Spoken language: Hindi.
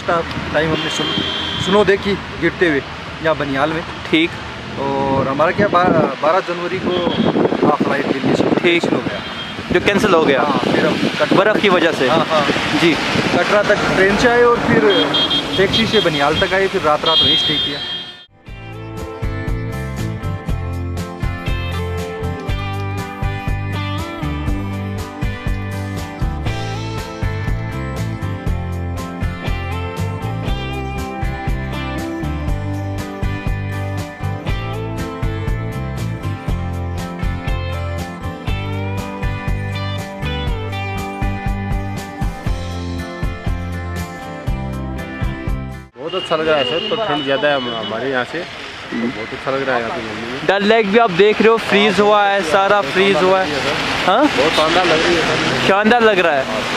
फर्स्ट टाइम हमने स्नो देखी गिरते हुए यहाँ बनियाल में। ठीक। और हमारा क्या 12 जनवरी को हाफ फ्लाइट दिल्ली से ठीक हो गया, जो कैंसिल हो गया। हाँ, फिर हम बर्फ़ की वजह से। हाँ हाँ जी। कटरा तक ट्रेन से आए और फिर टैक्सी से बनियाल तक आए, फिर रात वहीं स्टे किया। बहुत अच्छा लग रहा है सर, तो ठंड ज़्यादा है हमारे यहाँ से, तो बहुत अच्छा लग रहा है यहाँ पे घूमने में। डल लेक भी आप देख रहे हो फ्रीज हुआ है, सारा फ्रीज हुआ है। हाँ, बहुत शानदार लग रही है सर, शानदार लग रहा है।